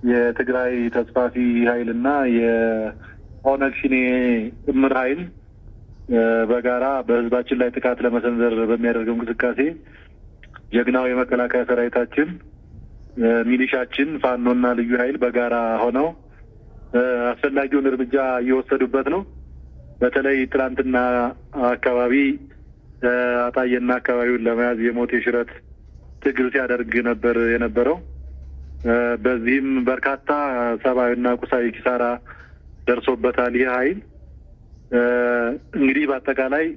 የትግራይ ተስፋፊ ኃይልና የኦነግ ሸኔ ጥምር ኃይል በጋራ በህዝባችን ላይ ጥቃት ለመሰንዘር በሚያደርገው እንቅስቃሴ ጀግናው የመከላከያ ሰራዊታችን ሚሊሻችን ፋኖና ልዩ ኃይል በጋራ ሆነው አስፈላጊውን እርምጃ እየወሰዱበት ነው። በተለይ ትላንትና አካባቢ አጣየና አካባቢውን ለመያዝ የሞት የሽረት ትግል ሲያደርግ ነበር የነበረው። በዚህም በርካታ ሰብአዊና ቁሳዊ ኪሳራ ደርሶበታል። ይህ ኃይል እንግዲህ በአጠቃላይ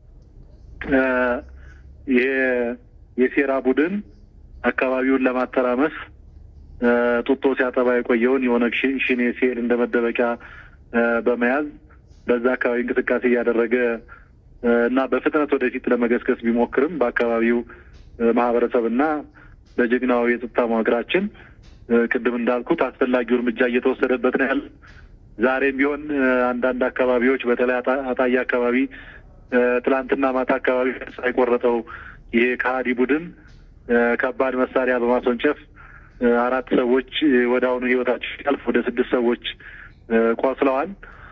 የሴራ ቡድን አካባቢውን ለማተራመስ ጡጦ ሲያጠባ የቆየውን የኦነግ ሸኔ ሴል እንደመደበቂያ በመያዝ በዛ አካባቢ እንቅስቃሴ ያደረገ እና በፍጥነት ወደፊት ለመገስገስ ቢሞክርም በአካባቢው ማህበረሰብና በጀግናው የጸጥታ መዋቅራችን ቅድም እንዳልኩት አስፈላጊው እርምጃ እየተወሰደበት ነው ያለው። ዛሬም ቢሆን አንዳንድ አካባቢዎች በተለይ አጣያ አካባቢ ትላንትና ማታ አካባቢ ሳይቆረጠው ይሄ ከሃዲ ቡድን ከባድ መሳሪያ በማስወንጨፍ 4 ሰዎች ወዳውኑ ህይወታቸው ያልፍ ወደ 6 ሰዎች ቆስለዋል።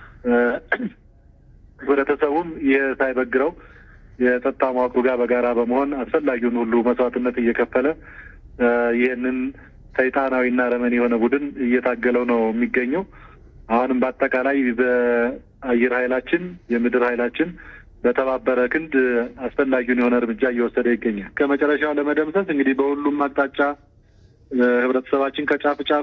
ህብረተሰቡም የሳይበግረው የጸጥታ መዋቅሩ ጋር በጋራ በመሆን አስፈላጊውን ሁሉ መስዋዕትነት እየከፈለ ይህንን ሰይጣናዊና ረመን የሆነ ቡድን እየታገለው ነው የሚገኘው። አሁንም በአጠቃላይ በአየር ኃይላችን የምድር ኃይላችን በተባበረ ክንድ አስፈላጊውን የሆነ እርምጃ እየወሰደ ይገኛል። ከመጨረሻው ለመደምሰስ እንግዲህ በሁሉም አቅጣጫ ህብረተሰባችን ከጫፍ ጫፍ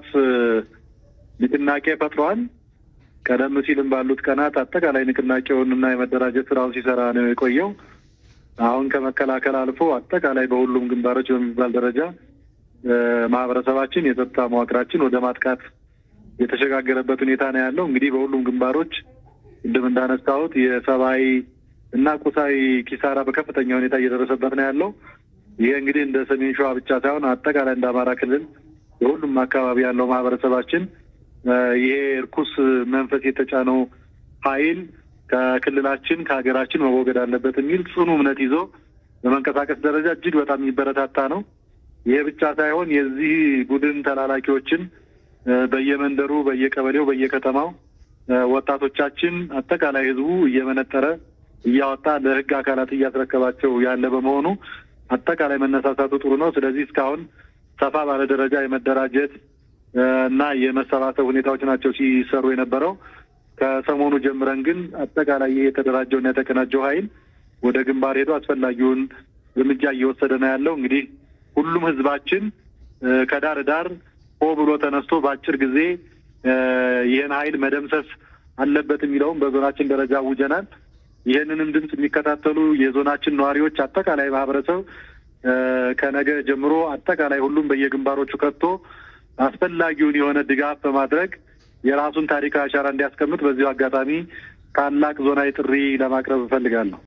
ንቅናቄ ፈጥሯል። ቀደም ሲልም ባሉት ቀናት አጠቃላይ ንቅናቄውንና የመደራጀት ስራውን ሲሰራ ነው የቆየው። አሁን ከመከላከል አልፎ አጠቃላይ በሁሉም ግንባሮች በሚባል ደረጃ ማህበረሰባችን የጸጥታ መዋቅራችን ወደ ማጥቃት የተሸጋገረበት ሁኔታ ነው ያለው። እንግዲህ በሁሉም ግንባሮች እንደምናነሳሁት የሰብአዊ እና ቁሳዊ ኪሳራ በከፍተኛ ሁኔታ እየደረሰበት ነው ያለው። ይሄ እንግዲህ እንደ ሰሜን ሸዋ ብቻ ሳይሆን አጠቃላይ እንደ አማራ ክልል የሁሉም አካባቢ ያለው ማህበረሰባችን ይሄ እርኩስ መንፈስ የተጫነው ኃይል ከክልላችን ከሀገራችን መወገድ አለበት የሚል ጽኑ እምነት ይዞ በመንቀሳቀስ ደረጃ እጅግ በጣም የሚበረታታ ነው። ይሄ ብቻ ሳይሆን የዚህ ቡድን ተላላኪዎችን በየመንደሩ፣ በየቀበሌው፣ በየከተማው ወጣቶቻችን አጠቃላይ ህዝቡ እየመነጠረ እያወጣ ለህግ አካላት እያስረከባቸው ያለ በመሆኑ አጠቃላይ መነሳሳቱ ጥሩ ነው። ስለዚህ እስካሁን ሰፋ ባለ ደረጃ የመደራጀት እና የመሰባሰብ ሁኔታዎች ናቸው ሲሰሩ የነበረው። ከሰሞኑ ጀምረን ግን አጠቃላይ የተደራጀውና የተቀናጀው ኃይል ወደ ግንባር ሄዶ አስፈላጊውን እርምጃ እየወሰደ ነው ያለው። እንግዲህ ሁሉም ህዝባችን ከዳር ዳር ሆ ብሎ ተነስቶ በአጭር ጊዜ ይህን ኃይል መደምሰስ አለበት የሚለውን በዞናችን ደረጃ አውጀናል። ይህንንም ድምፅ የሚከታተሉ የዞናችን ነዋሪዎች አጠቃላይ ማህበረሰብ ከነገ ጀምሮ አጠቃላይ ሁሉም በየግንባሮቹ ከቶ አስፈላጊውን የሆነ ድጋፍ በማድረግ የራሱን ታሪካዊ አሻራ እንዲያስቀምጥ በዚሁ አጋጣሚ ታላቅ ዞናዊ ጥሪ ለማቅረብ እፈልጋለሁ።